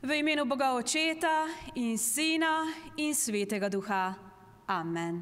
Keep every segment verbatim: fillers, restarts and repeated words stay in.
V imenu Boga Očeta in Sina in Svetega Duha. Amen.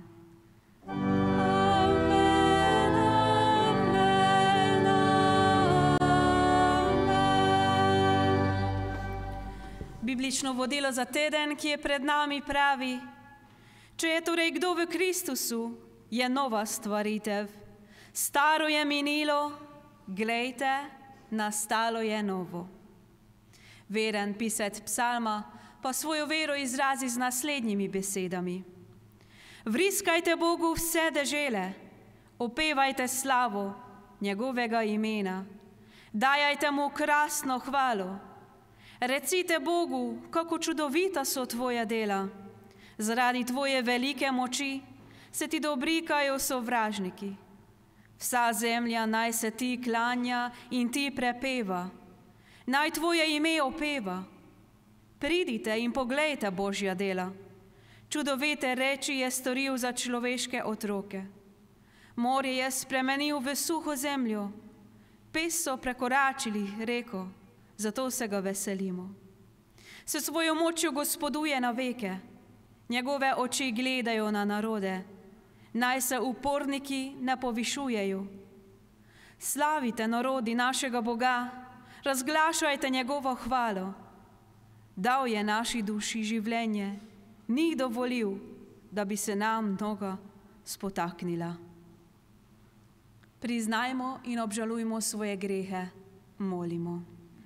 Biblično vodilo za teden, ki je pred nami, pravi: če je torej kdo v Kristusu, je nova stvaritev. Staro je minilo, glejte, nastalo je novo. Veren pisec psalma pa svojo vero izrazi z naslednjimi besedami: vriskajte Bogu vse dežele, opevajte slavo njegovega imena, dajajte mu krasno hvalo. Recite Bogu, kako čudovita so tvoja dela. Zaradi tvoje velike moči se ti dobrikajo sovražniki. Vsa zemlja naj se ti klanja in ti prepeva. Naj tvoje ime opeva. Pridite in poglejte Božja dela. Čudovite reči je storil za človeške otroke. Morje je spremenil v suho zemljo. Pes so prekoračili reko, zato se ga veselimo. S svojo močjo gospoduje na veke, njegove oči gledajo na narode, naj se uporniki ne povišujejo. Slavite narodi našega Boga, razglašajte njegovo hvalo. Dal je naši duši življenje, ni dovolil, da bi se nam noga spotaknila. Priznajmo in obžalujmo svoje grehe, molimo.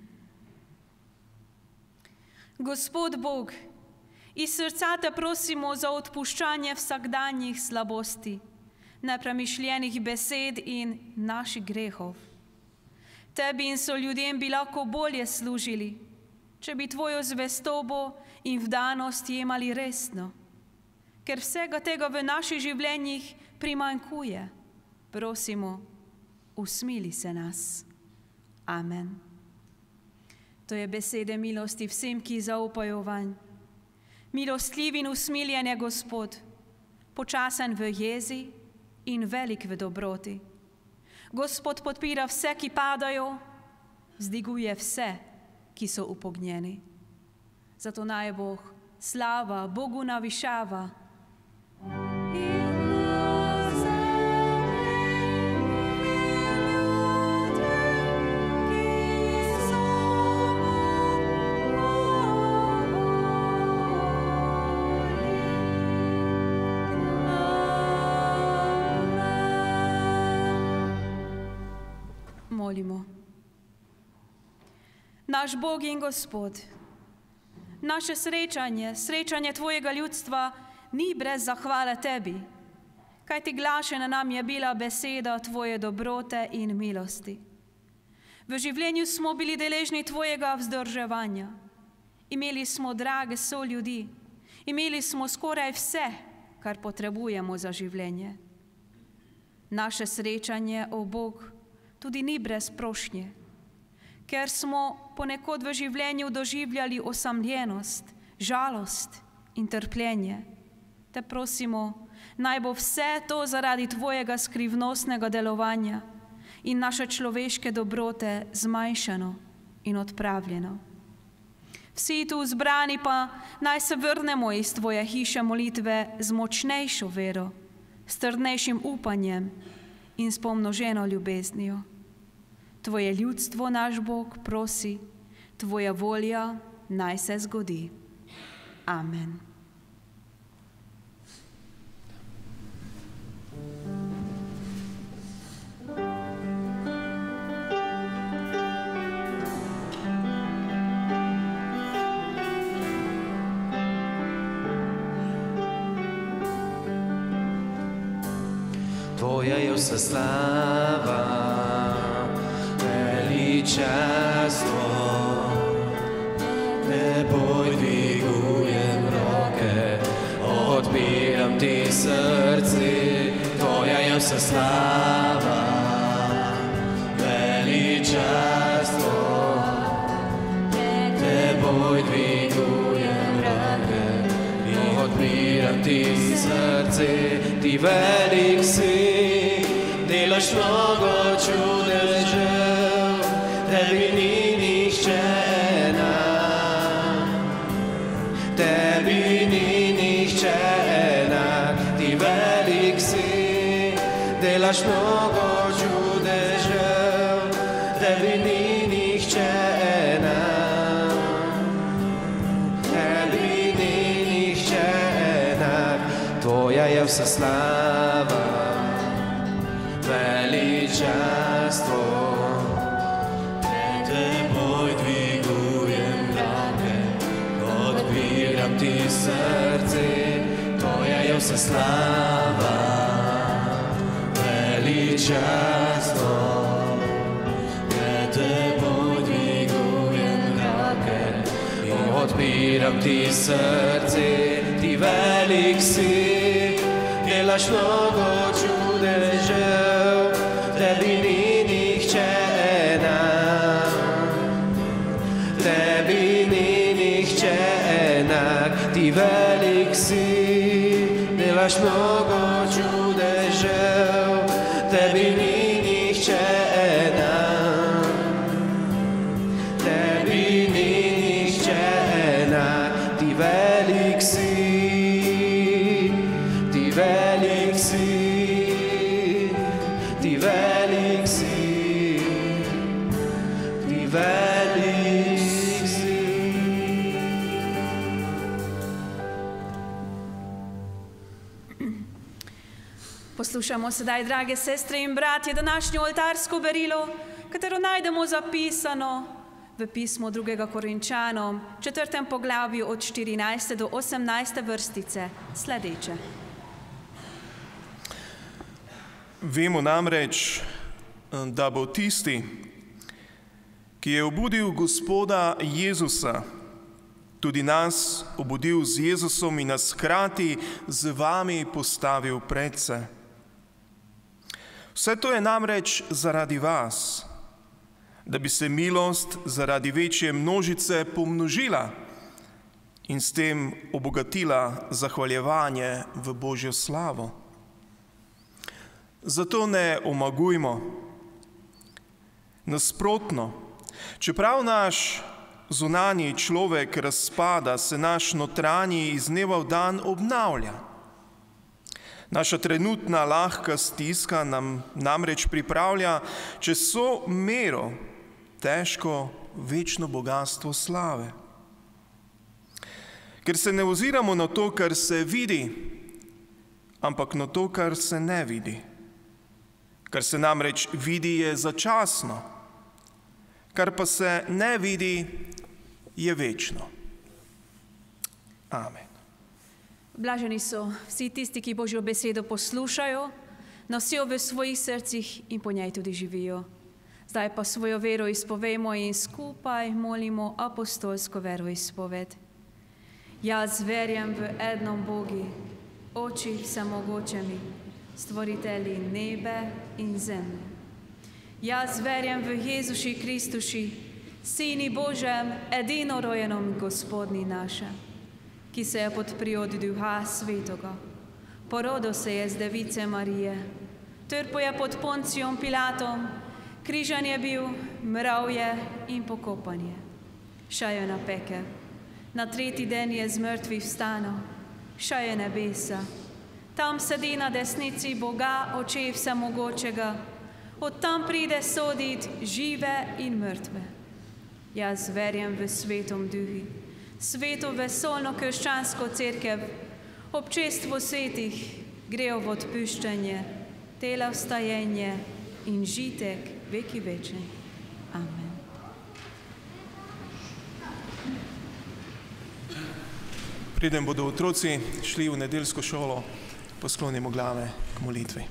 Gospod Bog, iz srca te prosimo za odpuščanje vsakdanjih slabosti, nepremišljenih besed in naših grehov. Tebi in so ljudem bi lahko bolje služili, če bi tvojo zvestobo in vdanost jemali resno. Ker vsega tega v naših življenjih primanjkuje, prosimo, usmili se nas. Amen. To je besede milosti vsem, ki zaupajo vanj. Milostljiv in usmiljen je Gospod, počasen v jezi in velik v dobroti. Gospod podpira vse, ki padajo, vzdiguje vse, ki so upognjeni. Zato naj Bog slava Bogu navišava. Molimo. Naš Bog in Gospod, naše srečanje, srečanje tvojega ljudstva ni brez zahvale tebi, kajti glašena nam je bila beseda tvoje dobrote in milosti. V življenju smo bili deležni tvojega vzdrževanja. Imeli smo drage soljudi, imeli smo skoraj vse, kar potrebujemo za življenje. Naše srečanje, o Bog, tudi ni brez prošnje, ker smo ponekod v življenju doživljali osamljenost, žalost in trpljenje. Te prosimo, naj bo vse to zaradi tvojega skrivnostnega delovanja in naše človeške dobrote zmanjšano in odpravljeno. Vsi tu zbrani pa naj se vrnemo iz tvoje hiše molitve z močnejšo vero, s trdnejšim upanjem in s pomnoženo ljubeznijo. Tvoje ljudstvo, naš Bog, prosi, tvoja volja naj se zgodi. Amen. Tvoja je vsa slava, veličastvo, teboj dvigujem roke, odpiram ti srce. Tvoja je vsa slava, veličastvo, teboj dvigujem roke in odpiram ti srce. Ti velik si, delaš mnogo čudežev, tebi ni nihče enak. delaš mnogo čudežev, tebi ni nihče enak, tebi ni nihče enak, tvoja je vsa slava, veličastvo. Ti srce, tvoja je vsa slava, veličastvo. Pred teboj dvigujem roke in odpiram ti srce, ti velik si, delaš mnogo čudežev, tebi ni nihče enak, tebi ni nihče enak, ti velik si, delaš mnogo čudežev, tebi ni nihče enak, tebi ni nihče enak, ti velik si, ti velik si, ti velik si, ti velik si. Poslušamo sedaj, drage sestre in bratje, današnjo oltarsko berilo, katero najdemo zapisano v pismu drugega Korinčanom, četrtem poglavju od štirinajste do osemnajste vrstice, sledeče. Vemo namreč, da bo tisti, ki je obudil Gospoda Jezusa, tudi nas obudil z Jezusom in nas hkrati z vami postavil predse. Vse to je namreč zaradi vas, da bi se milost zaradi večje množice pomnožila in s tem obogatila zahvaljevanje v Božjo slavo. Zato ne omagujmo. Nasprotno, čeprav naš zunanji človek razpada, se naš notranji iz dneva v dan obnavlja. Naša trenutna lahka stiska nam namreč pripravlja čez vso mero težko večno bogastvo slave. Ker se ne oziramo na to, kar se vidi, ampak na to, kar se ne vidi. Kar se namreč vidi, je začasno, kar pa se ne vidi, je večno. Amen. Blaženi so vsi tisti, ki Božjo besedo poslušajo, nosijo v svojih srcih in po njej tudi živijo. Zdaj pa svojo vero izpovejmo in skupaj molimo apostolsko veroizpoved. Jaz verjam v enom Bogi, Oči vsemogočemi, stvoritelji nebe in zemlje. Jaz verjam v Jezuši Kristuši, Sini Božem, edinorojenom Gospodni našem, ki se je pod priod Duha Svetoga, porodil se je z device Marije, trpel je pod Poncijom Pilatom, križan je bil, mrav je in pokopan je. Šel je na pekel, na tretji den je z mrtvih vstanil, šel je nebesa, tam sedi na desnici Boga, Oče vsemogočega, od tam pride sodit žive in mrtve. Jaz verjam v svetom duhi, sveto vesolno krščansko cerkev, občestvo svetih, grejo v odpuščanje, tela vstajenje in žitek veki večni. Amen. Preden bodo otroci šli v nedeljsko šolo, posklonimo glave k molitvi.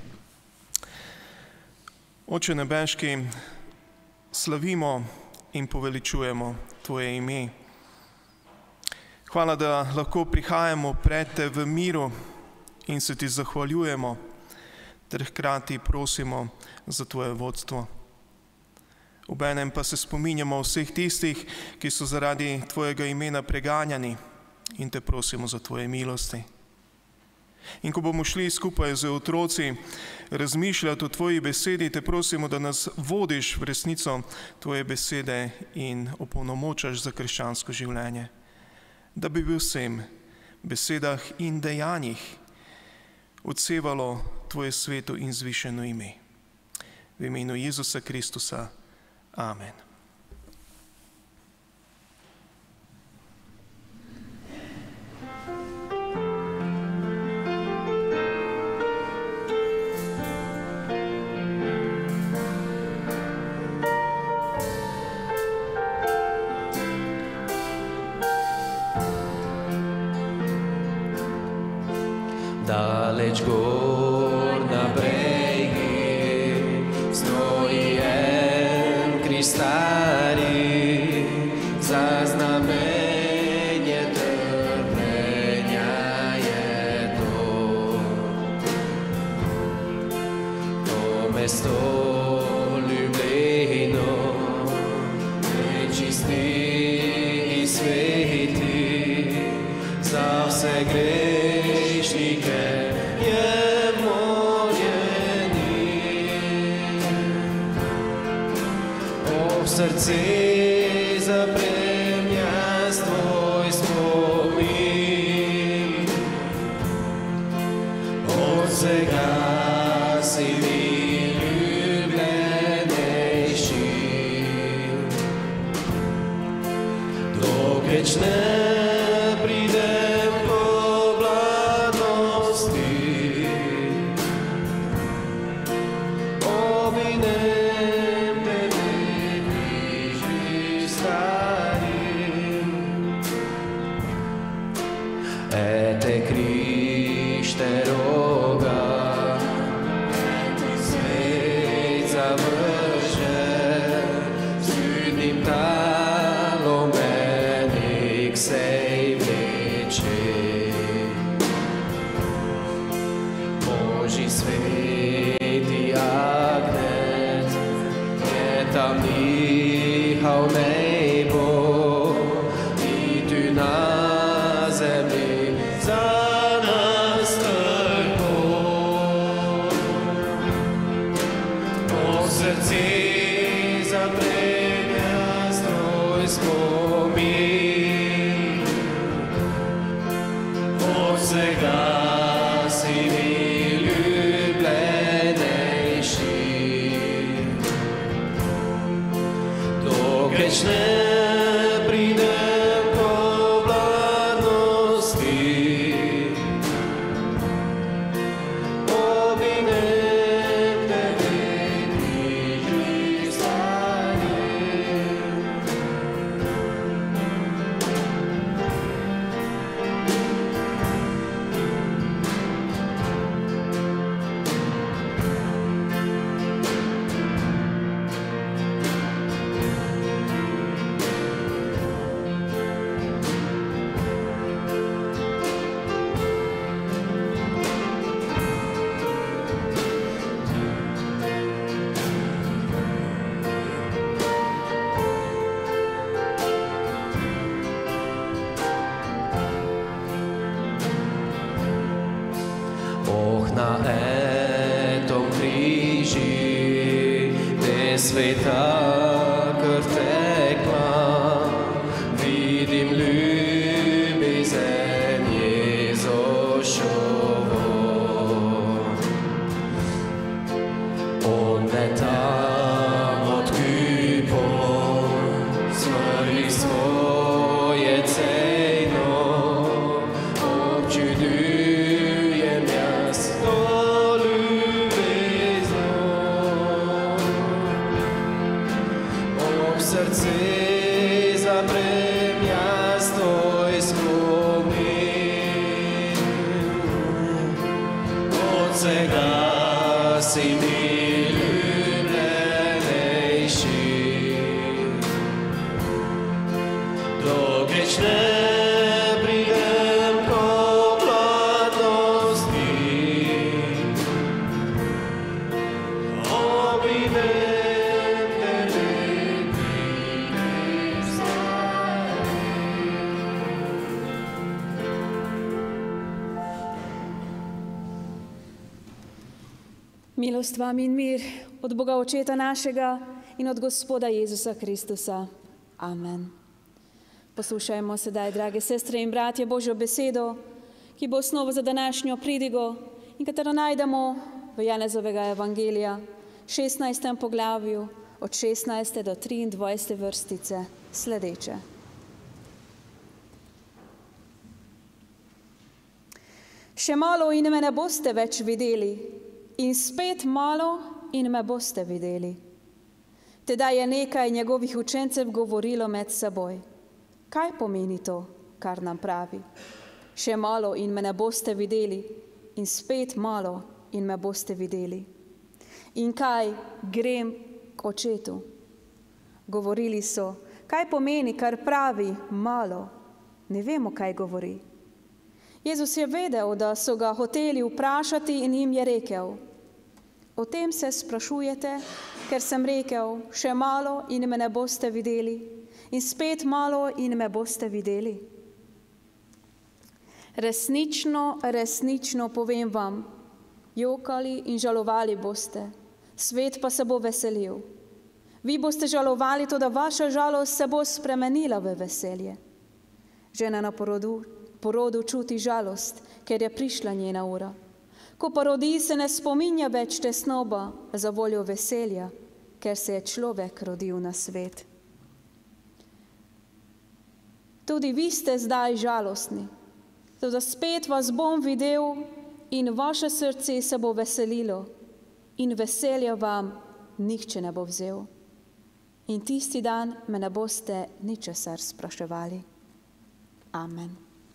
Oče nebeški, slavimo in poveličujemo Tvoje ime. Hvala, da lahko prihajamo pred Te v miru in se Ti zahvaljujemo, ter hkrati prosimo za Tvoje vodstvo. Obenem pa se spominjamo vseh tistih, ki so zaradi Tvojega imena preganjani, in Te prosimo za Tvoje milosti. In ko bomo šli skupaj z otroci razmišljati o Tvoji besedi, Te prosimo, da nas vodiš v resnico Tvoje besede in opolnomočaš za krščansko življenje. Da bi v vsem besedah in dejanjih odsevalo Tvoje sveto in zvišeno ime. V imenu Jezusa Kristusa. Amen. Daleč gor na bregi stoji en križ stari, za znamenje trpljenja je to. To mesto ljubljeno, nečisti i sveti, za vse grešnike je moljený. O srce zaprem jaz tvoj spomin, od vsega si mi ljubljenejši. Dokeč ne pridem po bladnosti, obinem tebe križi stari. Ete križ te roga, svet zavrže, s ljudnim talom enik sej vleče. Božji sveti agnet je tam nihal nebo i tu na zemlji za nas trpel. O srce zaprem jaz tvoj spomin, od vsega si mi ljubljenejši. Dokeč ne pridem ko vladnosti, obinem tebe križi stari. Oh, na etom križi, te sveta krv tekla, vidim ljubezen Jezusovo. On me tam odkupil, smrli svoje ceno, občudujem jaz to ljubezno. Ob srce zaprem jaz tvoj spomin, od vsega si mi ljubljenejši. Dokeč ne pridem ko vladnosti, obinem tebe križ stari. Milost vam in mir od Boga Očeta našega in od Gospoda Jezusa Kristusa. Amen. Poslušajmo sedaj, drage sestre in bratje, Božjo besedo, ki bo osnova za današnjo pridigo in katero najdemo v Janezovega evangelija, šestnajstem poglavju, od šestnajste do triindvajsete vrstice, sledeče. Še malo in me ne boste več videli, in spet malo in me boste videli. Tedaj je nekaj njegovih učencev govorilo med seboj. Kaj pomeni to, kar nam pravi? Še malo in me ne boste videli, in spet malo in me boste videli. In kaj, grem k očetu? Govorili so, kaj pomeni, kar pravi malo? Ne vemo, kaj govori. Jezus je vedel, da so ga hoteli vprašati in jim je rekel, o tem se sprašujete, ker sem rekel, še malo in me ne boste videli, in spet malo in me boste videli. Resnično, resnično povem vam, jokali in žalovali boste, svet pa se bo veselil. Vi boste žalovali, toda vaša žalost se bo spremenila v veselje. Žena na porodu, porodu čuti žalost, ker je prišla njena ura. Ko pa rodi, se ne spominja več tesnoba za voljo veselja, ker se je človek rodil na svet. Tudi vi ste zdaj žalostni, toda spet vas bom videl in vaše srce se bo veselilo in veselja vam nihče ne bo vzel. In tisti dan me ne boste ničesar spraševali. Amen.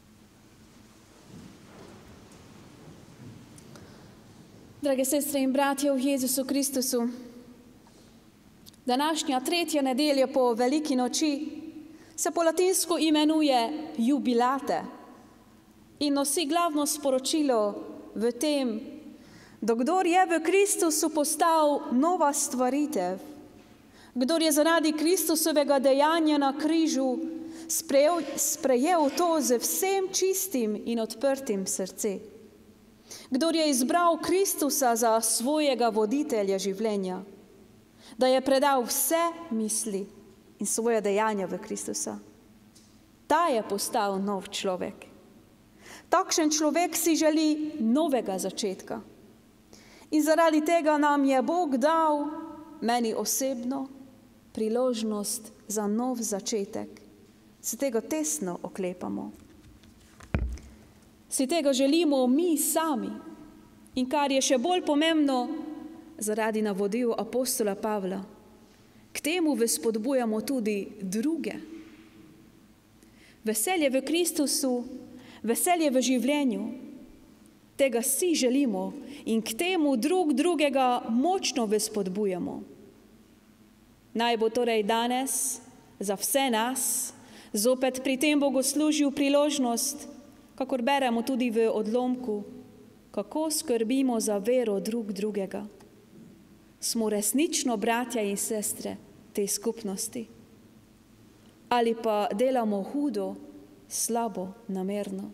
Drage sestre in bratje v Jezusu Kristusu, današnja tretja nedelja po veliki noči se po latinsko imenuje jubilate in nosi glavno sporočilo v tem, da kdor je v Kristusu postal nova stvaritev, kdor je zaradi Kristusovega dejanja na križu sprejel, sprejel to z vsem čistim in odprtim srce, kdor je izbral Kristusa za svojega voditelja življenja, da je predal vse misli in svoje dejanja v Kristusa. Ta je postal nov človek. Takšen človek si želi novega začetka. In zaradi tega nam je Bog dal, meni osebno, priložnost za nov začetek. Se tega tesno oklepamo. Si tega želimo mi sami. In kar je še bolj pomembno, zaradi navodil apostola Pavla, k temu vzpodbujamo tudi druge. Veselje v Kristusu, veselje v življenju, tega si želimo in k temu drug drugega močno vzpodbujamo. Naj bo torej danes za vse nas zopet pri tem bogoslužju priložnost, kakor beremo tudi v odlomku, kako skrbimo za vero drug drugega. Smo resnično bratja in sestre te skupnosti? Ali pa delamo hudo, slabo, namerno?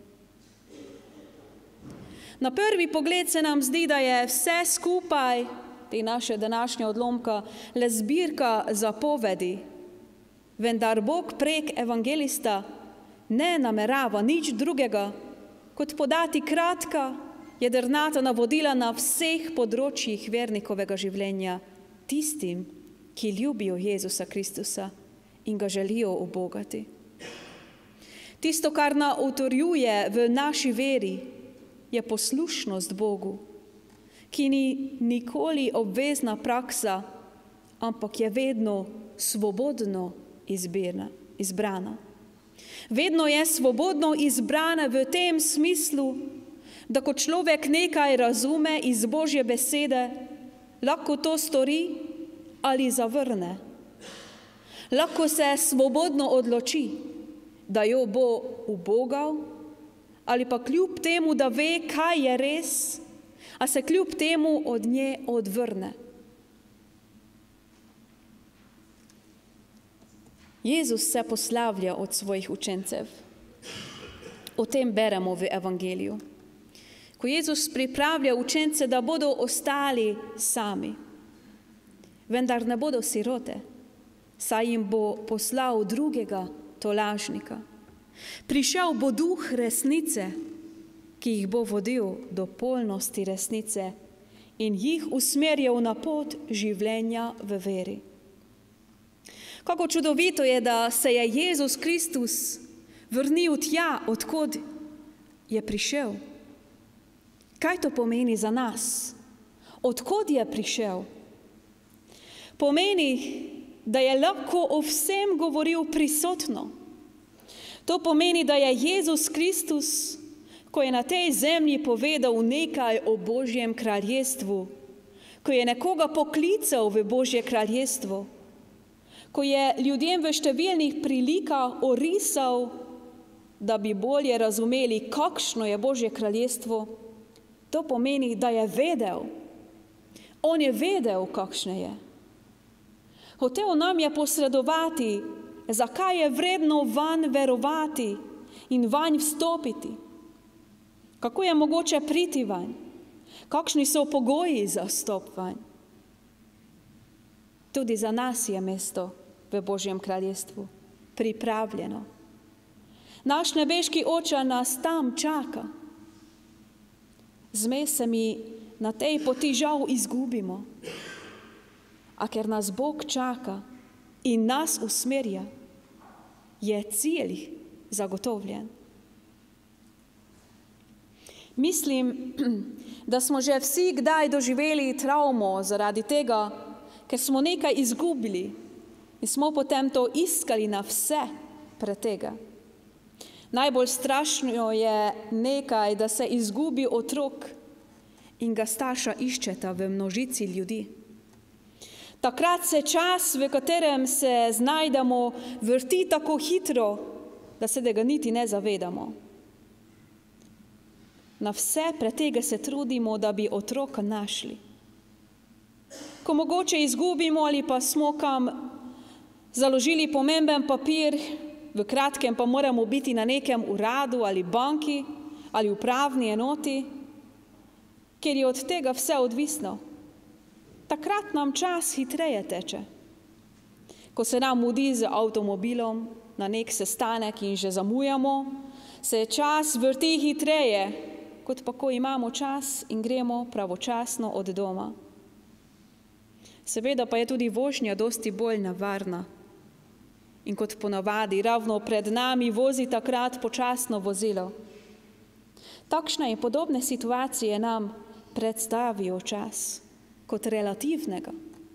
Na prvi pogled se nam zdi, da je vse skupaj, te naše današnje odlomka, le zbirka zapovedi, vendar Bog prek evangelista ne namerava nič drugega, kot podati kratka, jedrnata navodila na vseh področjih vernikovega življenja tistim, ki ljubijo Jezusa Kristusa in ga želijo ubogati. Tisto, kar nas utrjuje v naši veri, je poslušnost Bogu, ki ni nikoli obvezna praksa, ampak je vedno svobodno izbirna, izbrana. Vedno je svobodno izbrana v tem smislu, da ko človek nekaj razume iz Božje besede, lahko to stori ali zavrne. Lahko se svobodno odloči, da jo bo ubogal, ali pa kljub temu, da ve, kaj je res, a se kljub temu od nje odvrne. Jezus se poslavlja od svojih učencev. O tem beremo v evangeliju. Ko Jezus pripravlja učence, da bodo ostali sami, vendar ne bodo sirote, saj jim bo poslal drugega tolažnika. Prišel bo duh resnice, ki jih bo vodil do polnosti resnice in jih usmerjal na pot življenja v veri. Kako čudovito je, da se je Jezus Kristus vrnil tja, odkud je prišel. Kaj to pomeni za nas? Odkud je prišel? Pomeni, da je lahko o vsem govoril prisotno. To pomeni, da je Jezus Kristus, ko je na tej zemlji povedal nekaj o Božjem kraljestvu, ko je nekoga poklical v Božje kraljestvo, ko je ljudem v številnih prilikah orisal, da bi bolje razumeli, kakšno je Božje kraljestvo, to pomeni, da je vedel. On je vedel, kakšno je. Hotel nam je posredovati, zakaj je vredno vanj verovati in vanj vstopiti. Kako je mogoče priti vanj? Kakšni so pogoji za vstop vanj? Tudi za nas je mesto v Božjem kraljestvu pripravljeno. Naš nebeški Oče nas tam čaka. Zmes se mi na tej poti žal izgubimo. A ker nas Bog čaka in nas usmerja, je cilj zagotovljen. Mislim, da smo že vsi kdaj doživeli travmo zaradi tega, ker smo nekaj izgubili in smo potem to iskali na vse pred tega. Najbolj strašno je nekaj, da se izgubi otrok in ga starša iščeta v množici ljudi. Takrat se čas, v katerem se znajdemo, vrti tako hitro, da se tega niti ne zavedamo. Na vse pretege se trudimo, da bi otroka našli. Ko mogoče izgubimo ali pa smo kam založili pomemben papir, v kratkem pa moramo biti na nekem uradu ali banki ali upravni enoti, ker je od tega vse odvisno. Takrat nam čas hitreje teče. Ko se nam mudi z avtomobilom na nek sestanek in že zamujamo, se čas vrti hitreje, kot pa ko imamo čas in gremo pravočasno od doma. Seveda pa je tudi vožnja dosti bolj nevarna. In kot ponavadi, ravno pred nami vozi takrat počasno vozilo. Takšne in podobne situacije nam predstavijo čas kot relativnega.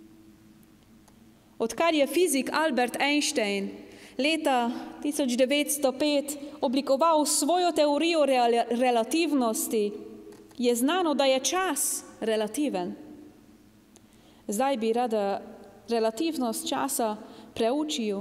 Odkar je fizik Albert Einstein leta tisoč devetsto pet oblikoval svojo teorijo relativnosti, je znano, da je čas relativen. Zdaj bi rada relativnost časa preučil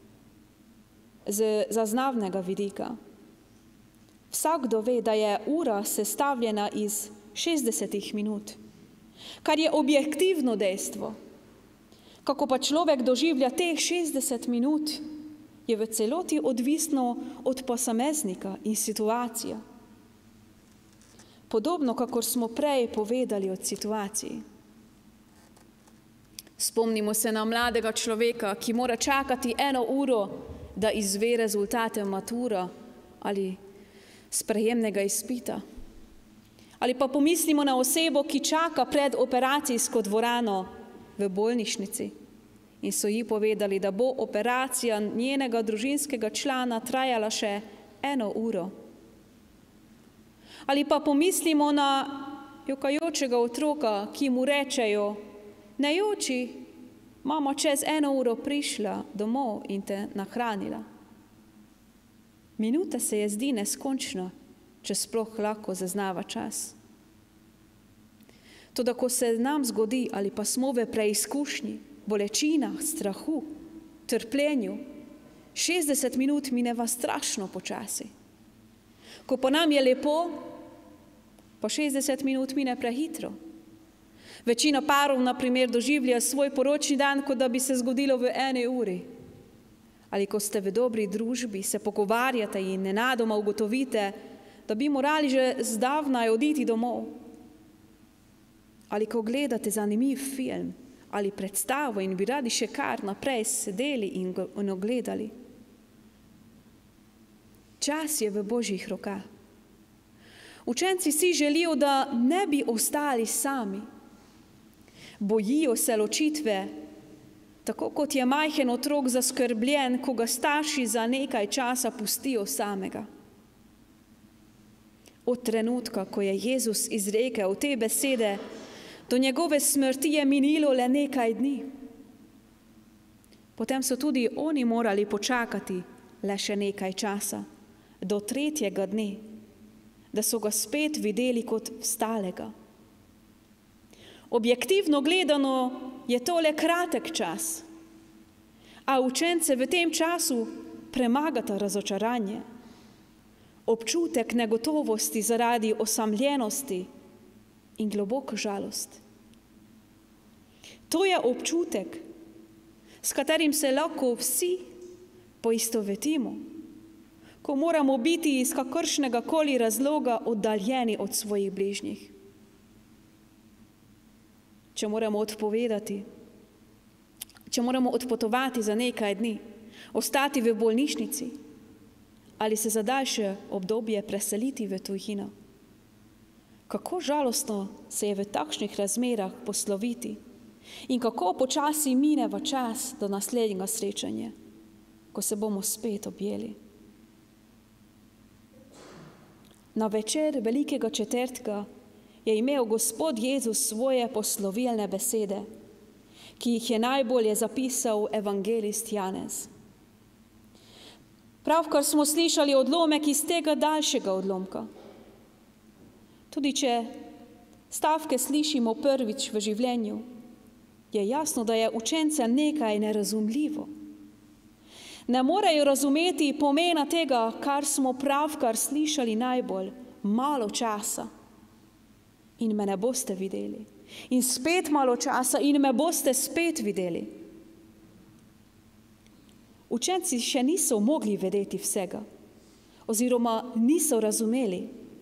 z zaznavnega vidika. Vsakdo ve, da je ura sestavljena iz šestdesetih minut, kar je objektivno dejstvo. Kako pa človek doživlja teh šestdeset minut, je v celoti odvisno od posameznika in situacije. Podobno, kakor smo prej povedali od situaciji. Spomnimo se na mladega človeka, ki mora čakati eno uro, da izve rezultate matura ali sprejemnega izpita. Ali pa pomislimo na osebo, ki čaka pred operacijsko dvorano v bolnišnici in so ji povedali, da bo operacija njenega družinskega člana trajala še eno uro. Ali pa pomislimo na jokajočega otroka, ki mu rečejo: ne joči, mama čez eno uro prišla domov in te nahranila. Minuta se je zdi neskončna, če sploh lahko zaznava čas. Toda ko se nam zgodi ali pa smo v preizkušnji, bolečinah, strahu, trpljenju, šestdeset minut mineva strašno počasi. Ko pa nam je lepo, pa šestdeset minut mine prehitro. Večina parov, na primer, doživlja svoj poročni dan, kot da bi se zgodilo v eni uri. Ali ko ste v dobri družbi, se pogovarjate in nenadoma ugotovite, da bi morali že zdavnaj oditi domov. Ali ko gledate zanimiv film ali predstavo in bi radi še kar naprej sedeli in ga ogledali. Čas je v Božjih rokah. Učenci si želijo, da ne bi ostali sami, Bojijo se ločitve, tako kot je majhen otrok zaskrbljen, ko ga starši za nekaj časa pustijo samega. Od trenutka, ko je Jezus izrekel te besede, do njegove smrti je minilo le nekaj dni. Potem so tudi oni morali počakati le še nekaj časa, do tretjega dne, da so ga spet videli kot vstalega. Objektivno gledano je to le kratek čas, a učence v tem času premagata razočaranje, občutek negotovosti zaradi osamljenosti in globoko žalost. To je občutek, s katerim se lahko vsi poistovetimo, ko moramo biti iz kakršnega koli razloga oddaljeni od svojih bližnjih. Če moramo odpovedati, če moramo odpotovati za nekaj dni, ostati v bolnišnici ali se za daljše obdobje preseliti v tujino. Kako žalostno se je v takšnih razmerah posloviti in kako počasi mineva čas do naslednjega srečanja, ko se bomo spet objeli. Na večer velikega četrtka je imel Gospod Jezus svoje poslovilne besede, ki jih je najbolje zapisal evangelist Janez. Pravkar smo slišali odlomek iz tega daljšega odlomka. Tudi če stavke slišimo prvič v življenju, je jasno, da je učencem nekaj nerazumljivo. Ne morejo razumeti pomena tega, kar smo pravkar slišali najbolj, malo časa. In me ne boste videli. In spet malo časa in me boste spet videli. Učenci še niso mogli vedeti vsega, oziroma niso razumeli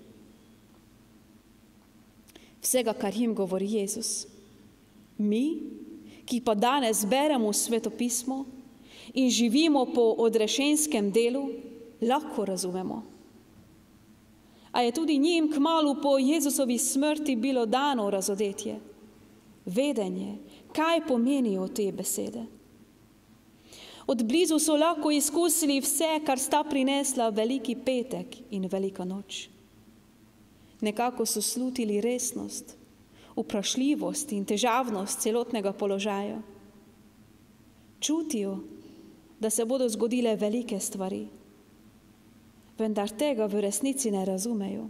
vsega, kar jim govori Jezus. Mi, ki pa danes beremo svetopismo in živimo po odrešenskem delu, lahko razumemo. A je tudi njim kmalu po Jezusovi smrti bilo dano razodetje, vedenje, kaj pomenijo te besede. Od blizu so lahko izkusili vse, kar sta prinesla Veliki petek in Velika noč. Nekako so slutili resnost, vprašljivost in težavnost celotnega položaja. Čutijo, da se bodo zgodile velike stvari, vendar tega v resnici ne razumejo.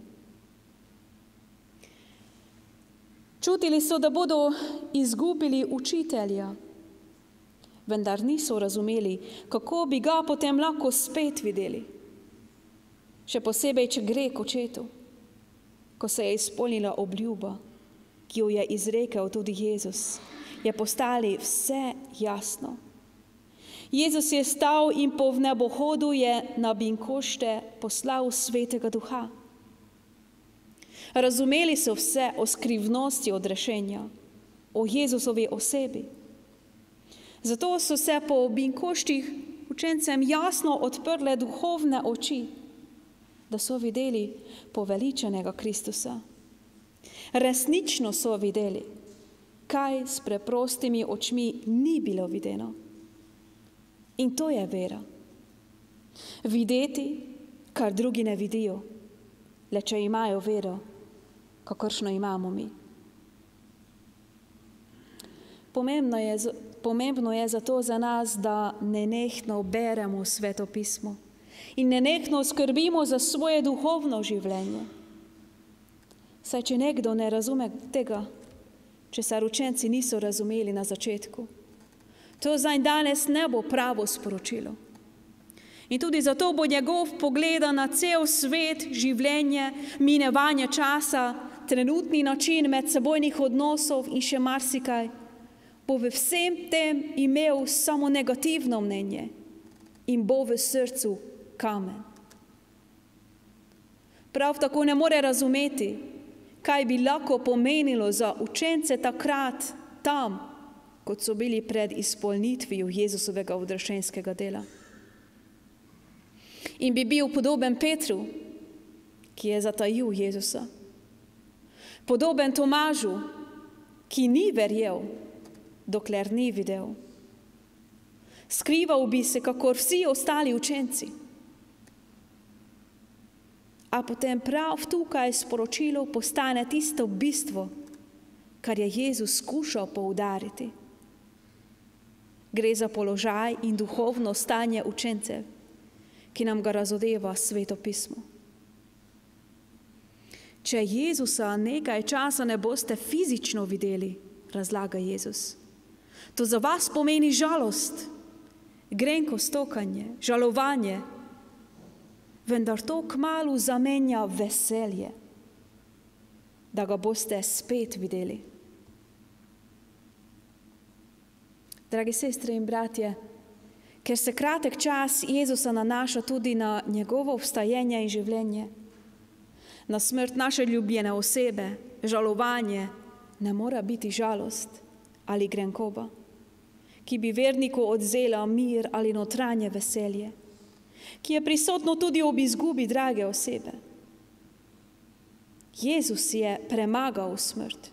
Čutili so, da bodo izgubili učitelja, vendar niso razumeli, kako bi ga potem lahko spet videli. Še posebej, če gre k očetu, ko se je izpolnila obljuba, ki jo je izrekel tudi Jezus, je postali vse jasno. Jezus je stal in po vnebohodu je na binkošte poslal Svetega Duha. Razumeli so vse o skrivnosti odrešenja, o Jezusovi osebi. Zato so se po binkoštih učencem jasno odprle duhovne oči, da so videli poveličenega Kristusa. Resnično so videli, kaj s preprostimi očmi ni bilo videno. In to je vera. Videti, kar drugi ne vidijo, le če imajo vero, kakršno imamo mi. Pomembno je, pomembno je zato za nas, da nenehno beremo svetopismo in nenehno skrbimo za svoje duhovno življenje. Saj, če nekdo ne razume tega, česar učenci niso razumeli na začetku, to zanj danes ne bo pravo sporočilo. In tudi zato bo njegov pogled na cel svet, življenje, minevanje časa, trenutni način medsebojnih odnosov in še marsikaj, bo v vsem tem imel samo negativno mnenje in bo v srcu kamen. Prav tako ne more razumeti, kaj bi lahko pomenilo za učence takrat tam, kot so bili pred izpolnitvijo Jezusovega odrešenskega dela. In bi bil podoben Petru, ki je zatajil Jezusa. Podoben Tomažu, ki ni verjel, dokler ni videl. Skrival bi se, kakor vsi ostali učenci. A potem prav tukaj sporočilo postane tisto bistvo, kar je Jezus skušal poudariti. Gre za položaj in duhovno stanje učencev, ki nam ga razodeva Sveto pismo. Če Jezusa nekaj časa ne boste fizično videli, razlaga Jezus, to za vas pomeni žalost, grenko stokanje, žalovanje, vendar to kmalu zamenja veselje, da ga boste spet videli. Dragi sestre in bratje, ker se kratek čas Jezusa nanaša tudi na njegovo vstajenje in življenje, na smrt naše ljubljene osebe, žalovanje ne mora biti žalost ali grenkoba, ki bi verniku odzela mir ali notranje veselje, ki je prisotno tudi ob izgubi drage osebe. Jezus je premagal smrt.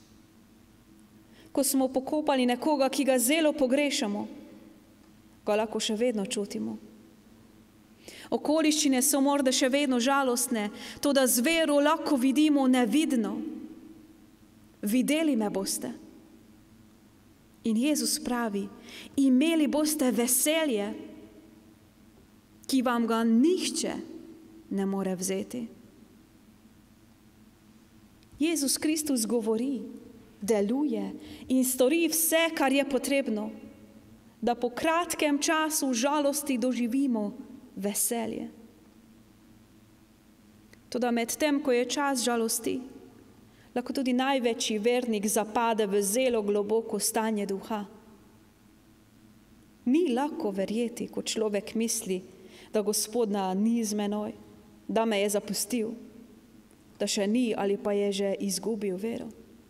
Ko smo pokopali nekoga, ki ga zelo pogrešamo, ga lahko še vedno čutimo. Okoliščine so morda še vedno žalostne, toda z vero lahko vidimo nevidno. Videli me boste. In Jezus pravi, imeli boste veselje, ki vam ga nihče ne more vzeti. Jezus Kristus govori, deluje in stori vse, kar je potrebno, da po kratkem času žalosti doživimo veselje. Toda med tem, ko je čas žalosti, lahko tudi največji vernik zapade v zelo globoko stanje duha. Ni lahko verjeti, ko človek misli, da Gospoda ni z menoj, da me je zapustil, da še ni ali pa je že izgubil vero.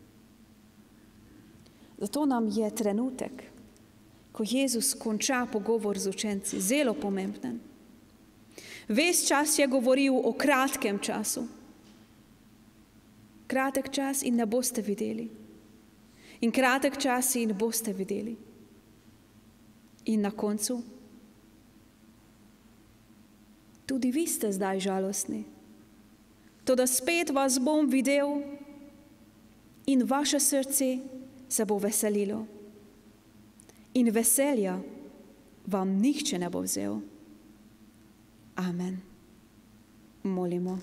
Zato nam je trenutek, ko Jezus konča pogovor z učenci, zelo pomemben. Ves čas je govoril o kratkem času. Kratek čas in ne boste videli. In kratek čas in boste videli. In na koncu, tudi vi ste zdaj žalostni. Toda spet vas bom videl in vaše srce se bo veselilo. In veselja vam nihče ne bo vzel. Amen. Molimo.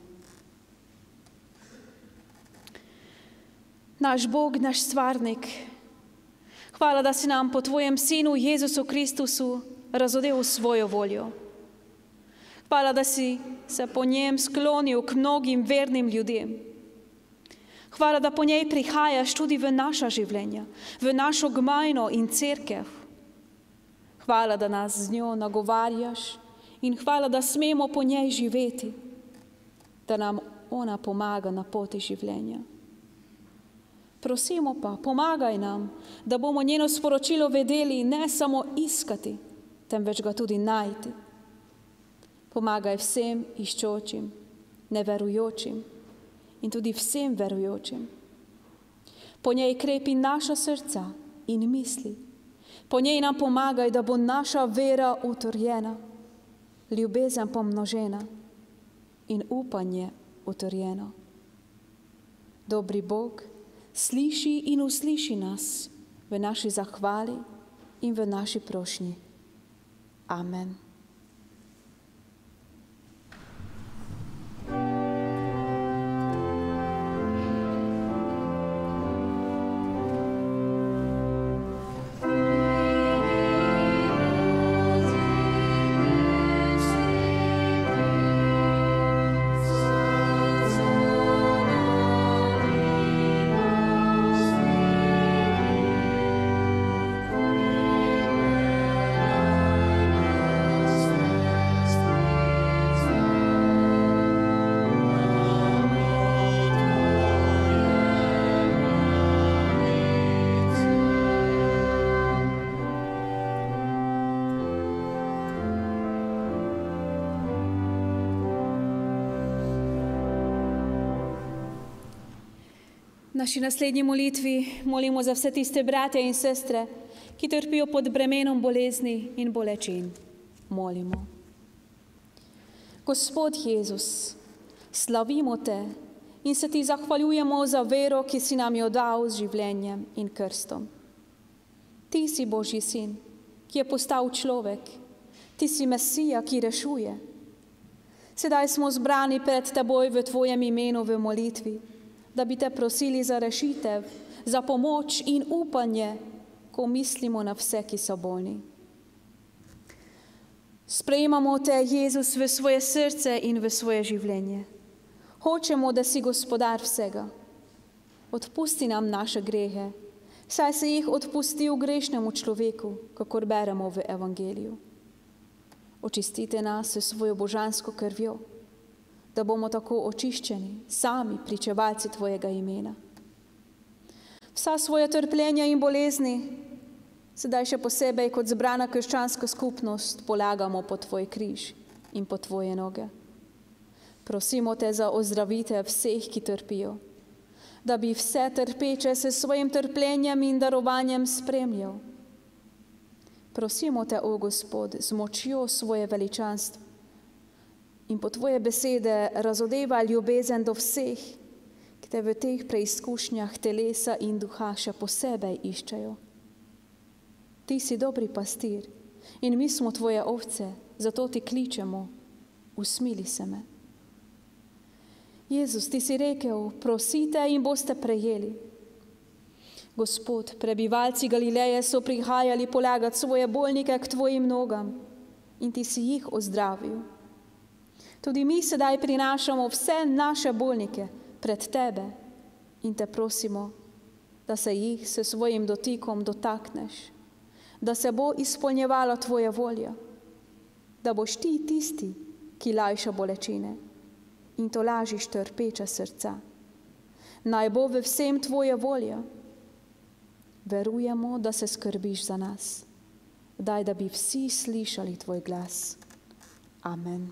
Naš Bog, naš stvarnik, hvala, da si nam po tvojem Sinu Jezusu Kristusu razodel svojo voljo. Hvala, da si se po njem sklonil k mnogim vernim ljudem. Hvala, da po njej prihajaš tudi v naša življenja, v našo gmajno in cerkev. Hvala, da nas z njo nagovarjaš in hvala, da smemo po njej živeti, da nam ona pomaga na poti življenja. Prosimo pa, pomagaj nam, da bomo njeno sporočilo vedeli ne samo iskati, temveč ga tudi najti. Pomagaj vsem iščočim, neverujočim in tudi vsem verujočim. Po njej krepi naša srca in misli. Po njej nam pomagaj, da bo naša vera utrjena, ljubezen pomnožena in upanje utrjeno. Dobri Bog, sliši in usliši nas v naši zahvali in v naši prošnji. Amen. naši naslednji molitvi molimo za vse tiste brate in sestre, ki trpijo pod bremenom bolezni in bolečin. Molimo. Gospod Jezus, slavimo te in se ti zahvaljujemo za vero, ki si nam jo dal z življenjem in krstom. Ti si Božji sin, ki je postal človek. Ti si Mesija, ki rešuje. Sedaj smo zbrani pred teboj v tvojem imenu v molitvi, da bi te prosili za rešitev, za pomoč in upanje, ko mislimo na vse, ki so bolni. Sprejemamo te, Jezus, v svoje srce in v svoje življenje. Hočemo, da si gospodar vsega. Odpusti nam naše grehe, saj si jih odpustil grešnemu človeku, kakor beremo v Evangeliju. Očistite nas s svojo božansko krvjo, da bomo tako očiščeni, sami pričevalci tvojega imena. Vsa svoja trpljenja in bolezni, sedaj še posebej kot zbrana krščanska skupnost, polagamo pod tvoj križ in pod tvoje noge. Prosimo te za ozdravitev vseh, ki trpijo, da bi vse trpeče se svojim trpljenjem in darovanjem spremljal. Prosimo te, o Gospod, z močjo svoje veličanstva in po tvoje besede razodeva ljubezen do vseh, ki te v teh preizkušnjah telesa in duha še posebej iščejo. Ti si dobri pastir in mi smo tvoje ovce, zato ti kličemo, usmili se me. Jezus, ti si rekel, prosite in boste prejeli. Gospod, prebivalci Galileje so prihajali polagati svoje bolnike k tvojim nogam in ti si jih ozdravil. Tudi mi sedaj prinašamo vse naše bolnike pred tebe in te prosimo, da se jih s svojim dotikom dotakneš, da se bo izpolnjevala tvoja volja, da boš ti tisti, ki lajša bolečine in to lažiš trpeča srca. Naj bo v vsem tvoja volja. Verujemo, da se skrbiš za nas. Daj, da bi vsi slišali tvoj glas. Amen.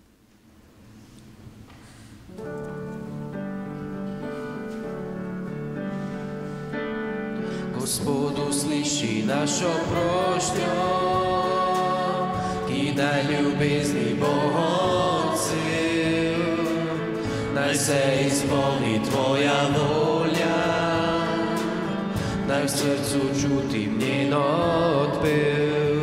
Gospod, usliši našo prošnjo, ki daj ljubezni bo odsev. Naj se izpolni tvoja volja, naj v srcu čutim njen odpev.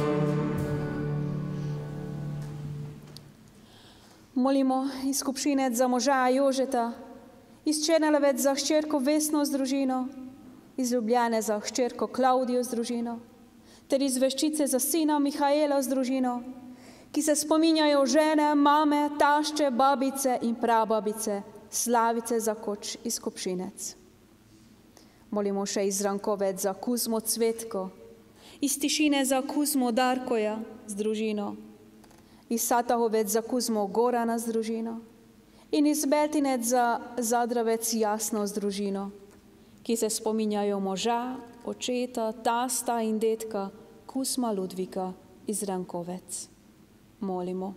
Molimo izkupšinec za moža Jožeta, iz Črnelevec za hčerko Vesno z družino, iz Ljubljane za hčerko Klaudijo z družino, ter iz Veščice za sina Mihaela z družino, ki se spominjajo žene, mame, tašče, babice in prababice, Slavice za koč izkupšinec. Molimo še iz Rankovec za Kuzmo Cvetko, iz Tišine za Kuzmo Darkoja z družino, iz Satahovec za Kuzmo Gorana z družino in iz Beltinec za Zadravec Jasno z družino, ki se spominjajo moža, očeta, tasta in detka Kuzma Ludvika iz Rankovec. Molimo.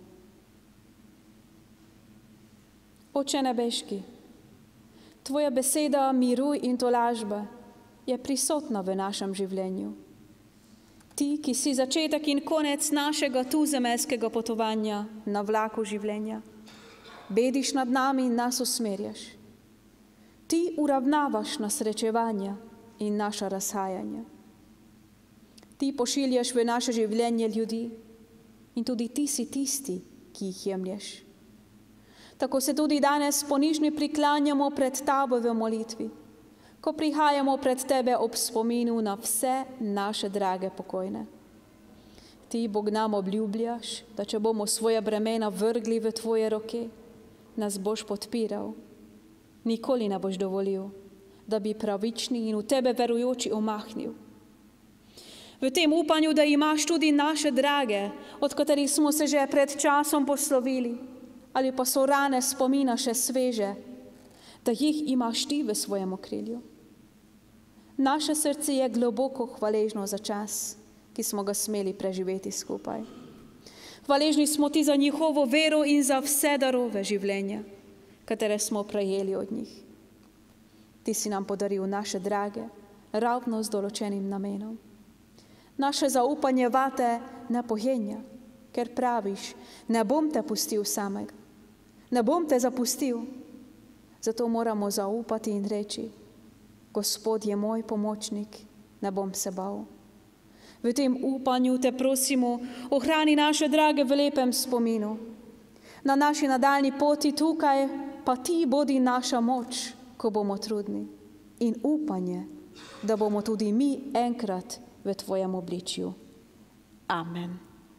Oče nebeški, tvoja beseda miru in tolažbe je prisotna v našem življenju. Ti, ki si začetek in konec našega tuzemeljskega potovanja na vlaku življenja, bediš nad nami in nas usmerjaš. Ti uravnavaš nas srečevanja in naša razhajanja. Ti pošiljaš v naše življenje ljudi in tudi ti si tisti, ki jih jemlješ. Tako se tudi danes ponižni priklanjamo pred tabo v molitvi, ko prihajamo pred tebe ob spominu na vse naše drage pokojne. Ti, Bog, nam obljubljaš, da če bomo svoja bremena vrgli v tvoje roke, nas boš podpiral. Nikoli ne boš dovolil, da bi pravični in v tebe verujoči omahnil. V tem upanju, da imaš tudi naše drage, od katerih smo se že pred časom poslovili, ali pa so rane spomina še sveže, da jih imaš ti v svojem okrilju. Naše srce je globoko hvaležno za čas, ki smo ga smeli preživeti skupaj. Hvaležni smo ti za njihovo vero in za vse darove življenja, katere smo prejeli od njih. Ti si nam podaril naše drage, ravno z določenim namenom. Naše zaupanje vate ne pojenja, ker praviš, ne bom te pustil samega, ne bom te zapustil. Zato moramo zaupati in reči, Gospod je moj pomočnik, ne bom se bal. V tem upanju te prosimo, ohrani naše drage v lepem spominu. Na naši nadaljni poti tukaj pa ti bodi naša moč, ko bomo trudni, in upanje, da bomo tudi mi enkrat v tvojem obličju. Amen.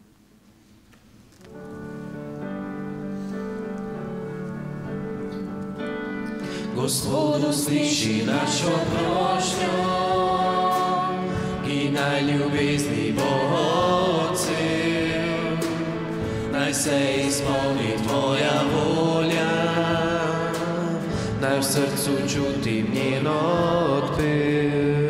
Gospodu sliši našo prošnjo, ki najljubezni bo odsev. Naj se izpolni tvoja volja, naj v srcu čutim njen odpev.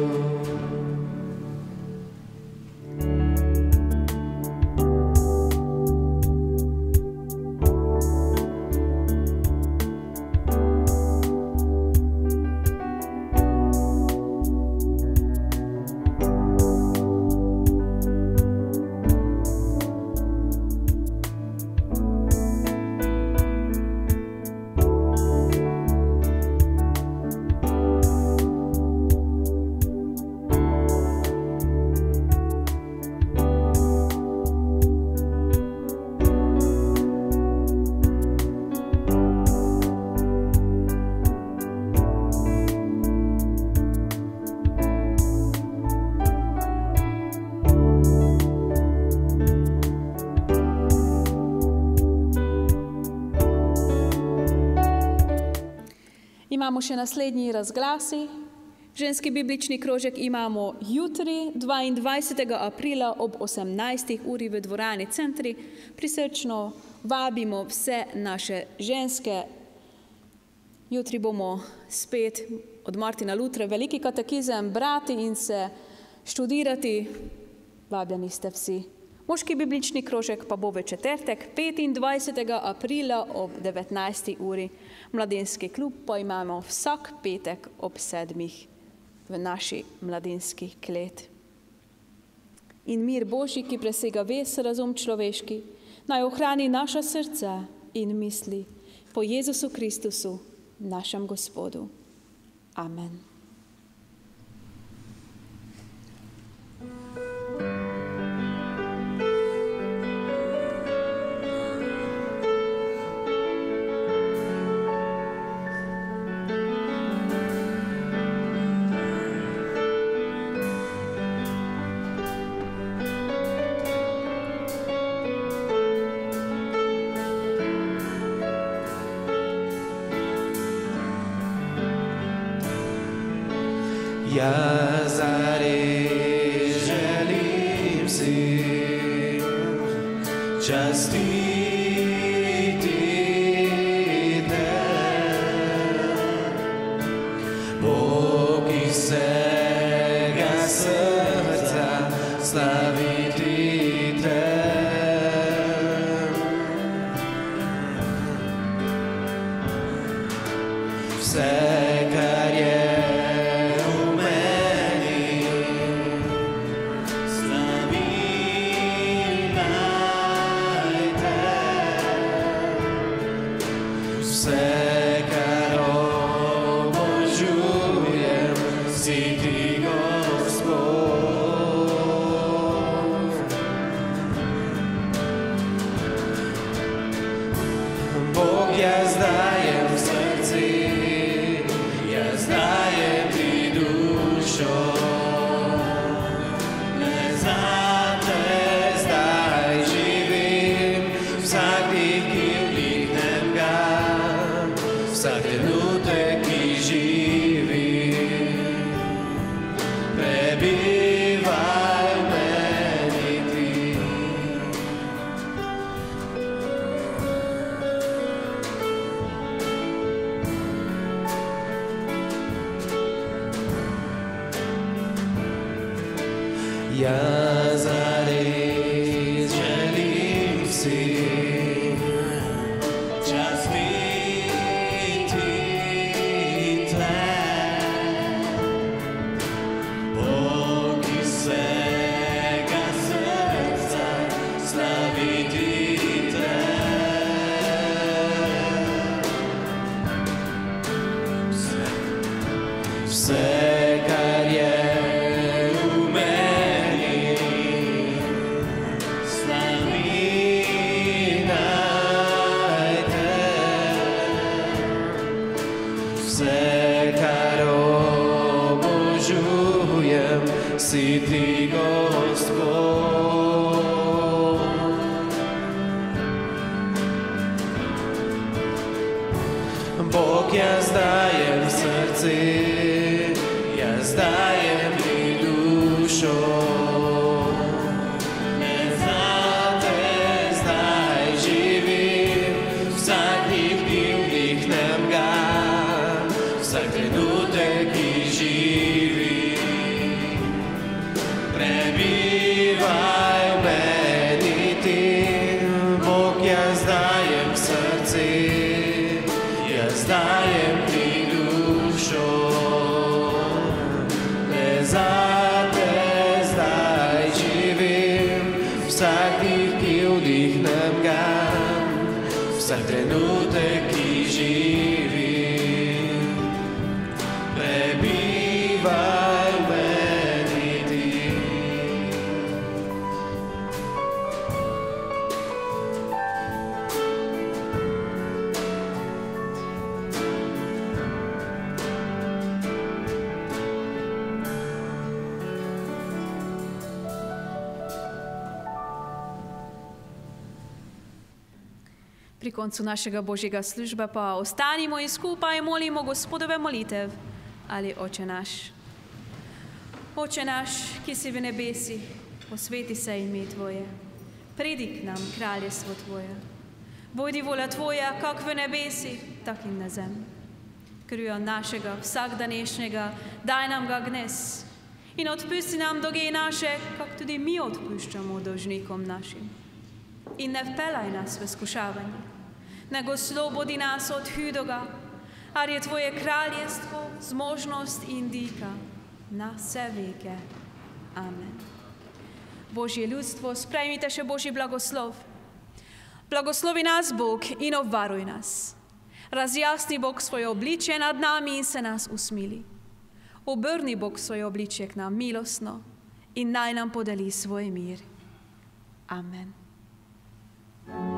Imamo še naslednji razglasi. Ženski biblični krožek imamo jutri, dvaindvajsetega aprila ob osemnajsti uri v dvorani Centri. Prisrčno vabimo vse naše ženske. Jutri bomo spet od Martina Lutra veliki katekizem brati in se študirati. Vabljeni ste vsi. Moški biblični krožek pa bo v četrtek, petindvajsetega aprila ob devetnajsti uri. Mladinski klub pa imamo vsak petek ob sedmih v naši mladinski klet. In mir Božji, ki presega ves razum človeški, naj ohrani naša srca in misli po Jezusu Kristusu, našem Gospodu. Amen. Ja zares želim si častiti te, Bog iz vsega srca slaviti te. Vse, kar je ja zares želim si častiti te. vse, kar je v meni, slavi naj te. Vse, kar obožujem, si ti, Gospod. Bog, jaz dajem srce, jaz dajem ti dušo. Ne zate zdaj živim, vsak dih ti vdihnem ga, vsak trenutek, ki živi. Prebivaj v meni ti, Bog, jaz dajem srce, jaz dajem ti dušo. Le zate zdaj živim, vsak dih, ki vdihnem ga, vsak trenutek, ki živim. Prebivaj v meni ti. Pri koncu našega božjega službe pa ostanimo in skupaj molimo Gospodove molitev ali Oče naš. Oče naš, ki si v nebesih, posveti se ime Tvoje. Pridi k nam kraljestvo Tvoje. Bodi volja Tvoja, kak v nebesih, tak in na zemlji. Krivjo našega vsakdanejšnjega, daj nam ga dnes in odpusti nam dolge naše, kak tudi mi odpuščamo dolžnikom našim. In ne vpelaj nas v skušavanje, nego oslobodi nas od hudega, ar je Tvoje kraljestvo, zmožnost in dika na vse veke. Amen. Božje ljudstvo, sprejmite še Božji blagoslov. Blagoslovi nas Bog in obvaruj nas. Razjasni Bog svoje obličje nad nami in se nas usmili. Obrni Bog svoje obličje k nam milostno in naj nam podeli svoj mir. Amen.